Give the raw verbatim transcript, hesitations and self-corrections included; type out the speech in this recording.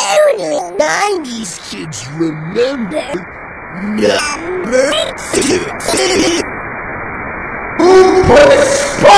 Only nineties kids remember number two. Who put